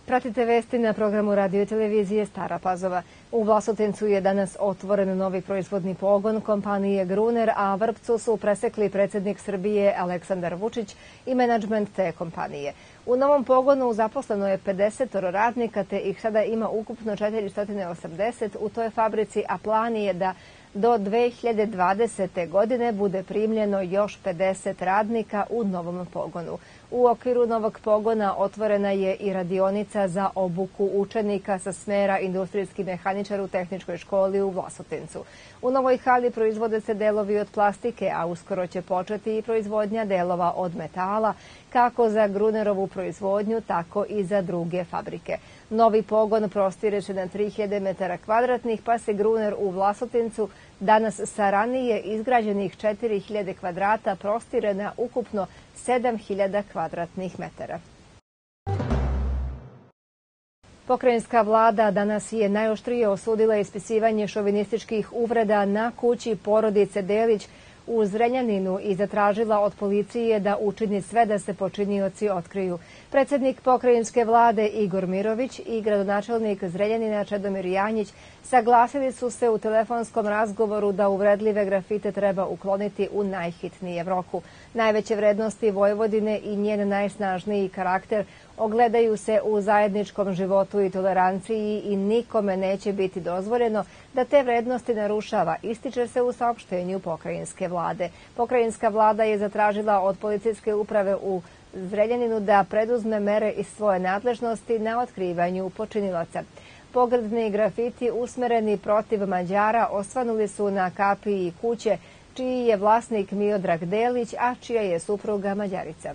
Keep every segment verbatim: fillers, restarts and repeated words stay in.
Pratite vesti na programu radio i televizije Stara Pazova. U Vlasotincu je danas otvoren novi proizvodni pogon kompanije Gruner, a vrpcu su presekli predsjednik Srbije Aleksandar Vučić i menadžment te kompanije. U novom pogonu zaposleno je pedeset radnika, te ih sada ima ukupno četiristo osamdeset u toj fabrici, a plan je da do dve hiljade dvadesete. godine bude primljeno još pedeset radnika u novom pogonu. U okviru novog pogona otvorena je i radionica za obuku učenika sa smera industrijski mehaničar u Tehničkoj školi u Vlasotincu. U novoj hali proizvode se delovi od plastike, a uskoro će početi i proizvodnja delova od metala, kako za Grunerovu proizvodnju, tako i za druge fabrike. Novi pogon prostire se na tri hiljade metara kvadratnih, pa se Gruner u Vlasotincu danas sa ranije izgrađenih četiri hiljade kvadrata prostire na ukupno sedam hiljada kvadratnih metara. Pokrajinska vlada danas je najoštrije osudila ispisivanje šovinističkih uvreda na kući porodice Delić u Zrenjaninu i zatražila od policije da učini sve da se počinioci otkriju. Predsjednik pokrajinske vlade Igor Mirović i gradonačelnik Zrenjanina Čedomir Janjić saglasili su se u telefonskom razgovoru da uvredljive grafite treba ukloniti u najhitnijem roku. Najveće vrednosti Vojvodine i njen najsnažniji karakter ogledaju se u zajedničkom životu i toleranciji i nikome neće biti dozvoljeno da te vrednosti narušava, ističe se u saopštenju pokrajinske vlade. Pokrajinska vlada je zatražila od policijske uprave u Zrenjaninu da preduzme mere iz svoje nadležnosti na otkrivanju počinilaca. Pogrdni grafiti usmereni protiv Mađara osvanuli su na kapiji i kuće, čiji je vlasnik Miodrag Delić, a čija je supruga Mađarica.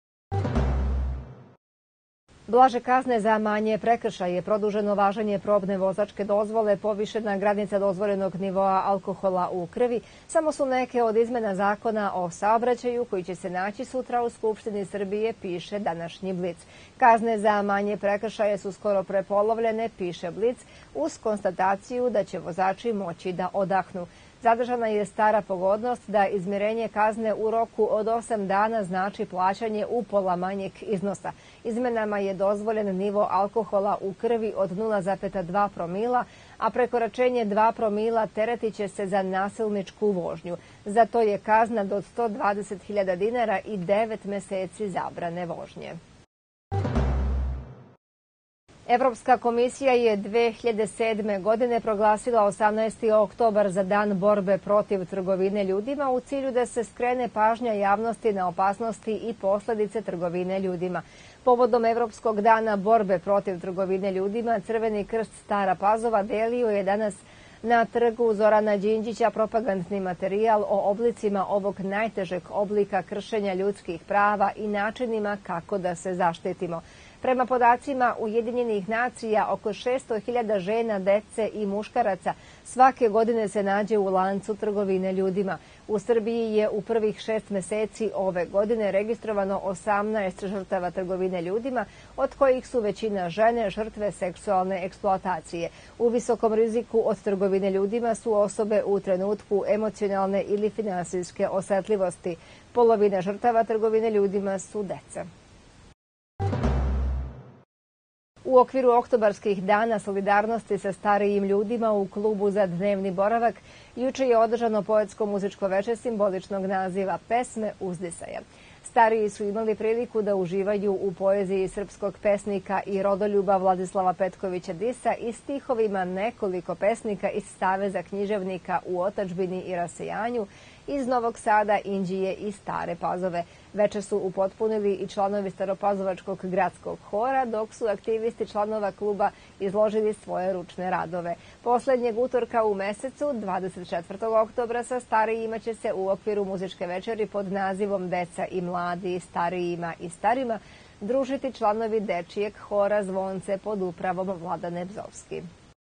Blaže kazne za manje prekršaje, produženo važenje probne vozačke dozvole, povišena granica dozvoljenog nivoa alkohola u krvi, samo su neke od izmena zakona o saobraćaju koji će se naći sutra u Skupštini Srbije, piše današnji Blic. Kazne za manje prekršaje su skoro prepolovljene, piše Blic, uz konstataciju da će vozači moći da odahnu. Zadržana je stara pogodnost da izmirenje kazne u roku od osam dana znači plaćanje upola manjeg iznosa. Izmenama je dozvoljen nivo alkohola u krvi od nula zarez dva promila, a prekoračenje dva promila teretit će se za nasilničku vožnju. Za to je kazna do sto dvadeset hiljada dinara i devet meseci zabrane vožnje. Evropska komisija je dve hiljade sedme. godine proglasila osamnaesti oktobar za dan borbe protiv trgovine ljudima u cilju da se skrene pažnja javnosti na opasnosti i posledice trgovine ljudima. Povodom Evropskog dana borbe protiv trgovine ljudima, Crveni krst Stara Pazova delio je danas na trgu Zorana Đinđića propagandni materijal o oblicima ovog najtežeg oblika kršenja ljudskih prava i načinima kako da se zaštitimo. Prema podacima Ujedinjenih nacija, oko šesto hiljada žena, dece i muškaraca svake godine se nađe u lancu trgovine ljudima. U Srbiji je u prvih šest meseci ove godine registrovano osamnaest žrtava trgovine ljudima, od kojih su većina žene žrtve seksualne eksploatacije. U visokom riziku od trgovine ljudima su osobe u trenutku emocionalne ili finansijske osetljivosti. Polovina žrtava trgovine ljudima su deca. U okviru oktobarskih dana solidarnosti sa starijim ljudima u klubu za dnevni boravak juče je održano poetsko-muzičko veče simboličnog naziva Pesme uzdisaja. Stariji su imali priliku da uživaju u poeziji srpskog pesnika i rodoljuba Vladislava Petkovića Disa i stihovima nekoliko pesnika iz Saveza književnika u otadžbini i rasejanju, iz Novog Sada, Inđije i Stare Pazove. Veče su upotpunili i članovi Staropazovačkog gradskog hora, dok su aktivisti članova kluba izložili svoje ručne radove. Poslednjeg utorka u mesecu, dvadeset četvrtog oktobra, sa starijima će se u okviru muzičke večeri pod nazivom Deca i mladi, starijima i starima družiti članovi dečijeg hora Zvonce pod upravom Vladane Bzovski.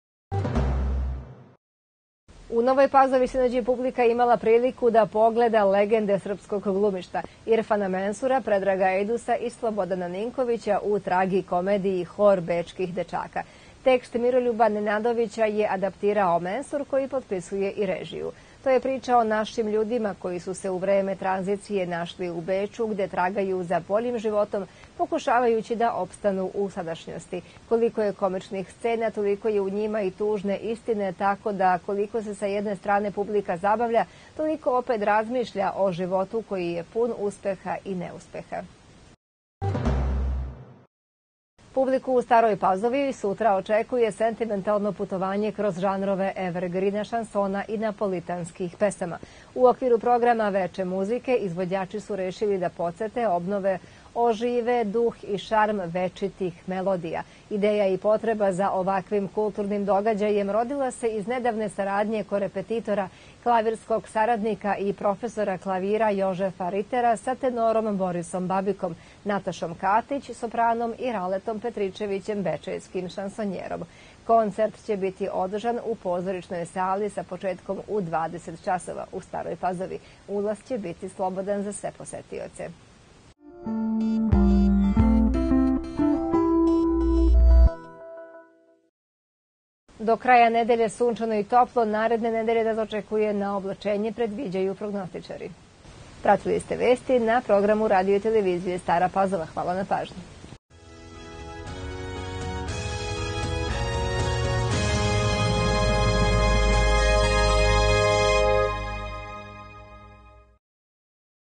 U Novoj Pazovi sinoć je publika imala priliku da pogleda legende srpskog glumišta Irfana Mensura, Predraga Ejdusa i Slobodana Ninkovića u tragikomediji Hor bečkih dečaka. Tekst Miroljuba Nenadovića je adaptirao Mensur, koji potpisuje i režiju. To je priča o našim ljudima koji su se u vreme tranzicije našli u Beču, gde tragaju za boljim životom, pokušavajući da opstanu u sadašnjosti. Koliko je komičnih scena, toliko je u njima i tužne istine, tako da koliko se sa jedne strane publika zabavlja, toliko opet razmišlja o životu koji je pun uspeha i neuspeha. Publiku u Staroj Pazovi sutra očekuje sentimentalno putovanje kroz žanrove evergreena, šansona i napolitanskih pesama. U okviru programa Veče muzike izvođači su rešili da podsete, obnove, ožive duh i šarm večitih melodija. Ideja i potreba za ovakvim kulturnim događajem rodila se iz nedavne saradnje korepetitora, klavirskog saradnika i profesora klavira Jožefa Ritera sa tenorom Borisom Babikom, Natašom Katić, sopranom i Raletom Petričevićem, bečejskim šansonjerom. Koncert će biti održan u pozorišnoj sali sa početkom u dvadeset časova u Staroj Pazovi. Ulaz će biti slobodan za sve posetioce. Do kraja nedelje sunčano i toplo, naredne nedelje da očekuje na oblačenje, predviđaju prognostičari. Pratili ste vesti na programu radio i televizije Stara Pazova. Hvala na pažnji.